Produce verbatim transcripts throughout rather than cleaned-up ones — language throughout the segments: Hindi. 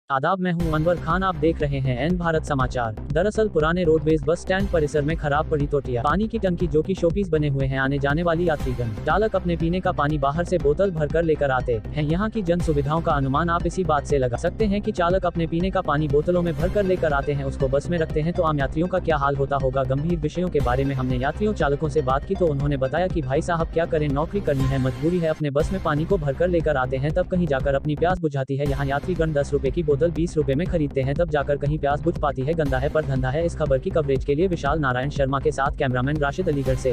आदाब, मैं हूं अनवर खान। आप देख रहे हैं एन भारत समाचार। दरअसल पुराने रोडवेज बस स्टैंड परिसर में खराब पड़ी टोटियां, पानी की टंकी जो कि शोपीस बने हुए हैं आने जाने वाली यात्रीगण चालक अपने पीने का पानी बाहर से बोतल भरकर लेकर आते हैं। यहाँ की जन सुविधाओं का अनुमान आप इसी बात से लगा सकते हैं कि चालक अपने पीने का पानी बोतलों में भरकर लेकर आते हैं, उसको बस में रखते हैं, तो आम यात्रियों का क्या हाल होता होगा। गंभीर विषयों के बारे में हमने यात्रियों चालकों से बात की तो उन्होंने बताया कि भाई साहब क्या करें, नौकरी करनी है, मजबूरी है, अपने बस में पानी को भरकर लेकर आते हैं, तब कहीं जाकर अपनी प्यास बुझाती है। यहाँ यात्रीगण दस रुपए की बोतल बीस रुपए में खरीदते हैं, तब जाकर कहीं प्यास बुझ पाती है। गंदा है पर धंधा है। इस खबर की कवरेज के लिए विशाल नारायण शर्मा के साथ कैमरामैन राशिद अलीगढ़ से।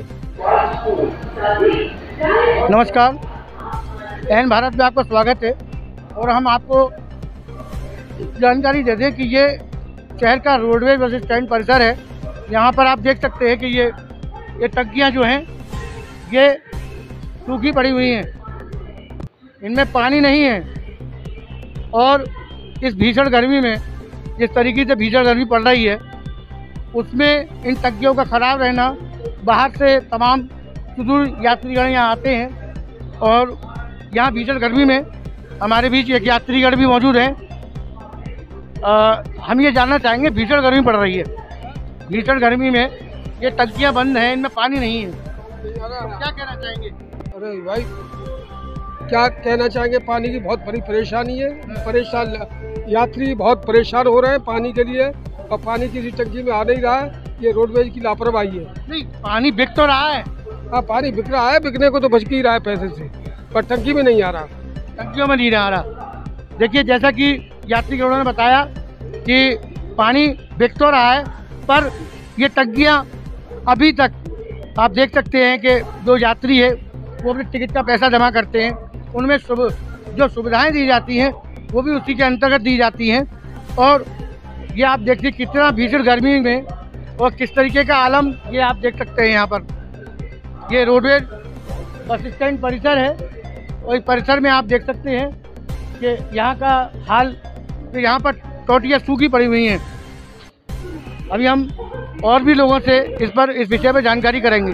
नमस्कार, एन भारत में आपका स्वागत है और हम आपको जानकारी दे दें कि ये शहर का रोडवेज बस स्टैंड परिसर है। यहाँ पर आप देख सकते हैं कि ये ये टंकियाँ जो हैं ये सूखी पड़ी हुई हैं, इनमें पानी नहीं है। और इस भीषण गर्मी में जिस तरीके से भीषण गर्मी पड़ रही है उसमें इन टंकियों का ख़राब रहना, बाहर से तमाम सुदूर यात्रीगण यहाँ आते हैं और यहाँ भीषण गर्मी में हमारे बीच एक यात्रीगण भी मौजूद हैं। आ, हम ये जानना चाहेंगे, भीषण गर्मी पड़ रही है, भीषण गर्मी में ये टंकियाँ बंद हैं, इनमें पानी नहीं है, क्या कहना चाहेंगे? अरे भाई क्या कहना चाहेंगे, पानी की बहुत बड़ी परेशानी है। परेशान यात्री बहुत परेशान हो रहे हैं पानी के लिए और पानी किसी टंकी में आ नहीं रहा है। ये रोडवेज की लापरवाही है। नहीं, पानी बिक तो रहा है। हाँ, पानी बिक रहा है, बिकने को तो बच ही रहा है पैसे से, पर टंकी में नहीं आ रहा, टंकियों में नहीं आ रहा। देखिए, जैसा कि यात्रीगणों ने बताया कि पानी बिक तो रहा है पर ये टंकियाँ अभी तक आप देख सकते हैं कि जो यात्री है वो अपने टिकट का पैसा जमा करते हैं, उनमें जो सुविधाएं दी जाती हैं वो भी उसी के अंतर्गत दी जाती हैं। और ये आप देखिए कितना भीषण गर्मी में और किस तरीके का आलम ये आप देख सकते हैं। यहाँ पर ये रोडवेज बस स्टैंड परिसर है और इस परिसर में आप देख सकते हैं कि यहाँ का हाल, तो यहाँ पर टोटियाँ सूखी पड़ी हुई हैं। अभी हम और भी लोगों से इस पर इस विषय पर जानकारी करेंगे।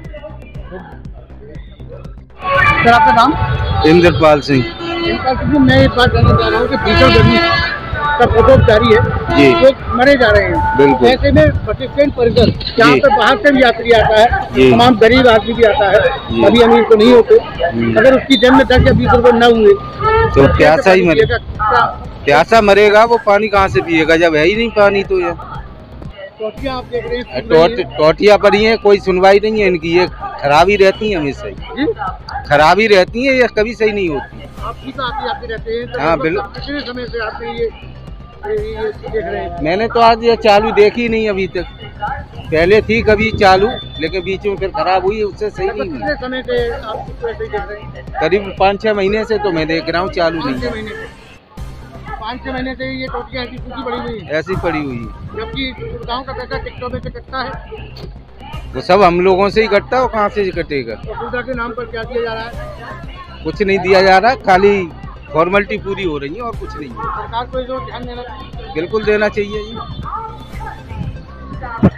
सर, आपका नाम? इंद्रपाल सिंह। मैं एक बात जानना चाह रहा हूँ कि भीषण गर्मी का प्रकोप जारी है, जी, लोग मरे जा रहे हैं। बिल्कुल। ऐसे में बस स्टैंड परिसर जहाँ पर बाहर से भी यात्री आता है, तमाम गरीब आदमी भी आता है, अभी अमीर तो नहीं होते, अगर उसकी जेब में दस या बीस रुपए न हुए तो प्यासा ही मरेगा। प्यासा मरेगा, वो पानी कहाँ से पिएगा जब है ही नहीं पानी। तो ये टोटियाँ आप देख रहे हैं, टोट टोटियाँ पड़ी हैं, कोई सुनवाई नहीं है इनकी, ये खराबी रहती है हमेशा ही, खराबी रहती है, ये कभी सही नहीं होती। आप भी तो आते आते रहते हैं, तो हाँ बिल्कुल। कितने समय से आप ये, ये, ये देख रहे हैं? मैंने तो आज ये चालू देखी नहीं अभी तक, पहले थी कभी चालू लेकिन बीच में फिर खराब हुई, उससे सही नहीं हुई। कितने समय से आप इसको ऐसे ही देख रहे हैं? करीब पाँच छः महीने से तो मैं देख रहा हूँ, चालू नहीं है। महीने से पाँच छः महीने से ये टोटियाँ ऐसी सूखी पड़ी हुई है, ऐसी पड़ी हुई है। जबकि सुविधाओं का पैसा टिकटों में से कटता है, वो सब हम लोगों से ही कटता है, वो कहाँ से कटेगा। और सुविधा के नाम पर क्या दिया जा रहा है? कुछ नहीं दिया जा रहा, खाली फॉर्मेलिटी पूरी हो रही है और कुछ नहीं है। सरकार को इस ओर ध्यान देना चाहिए। बिल्कुल देना चाहिए जी।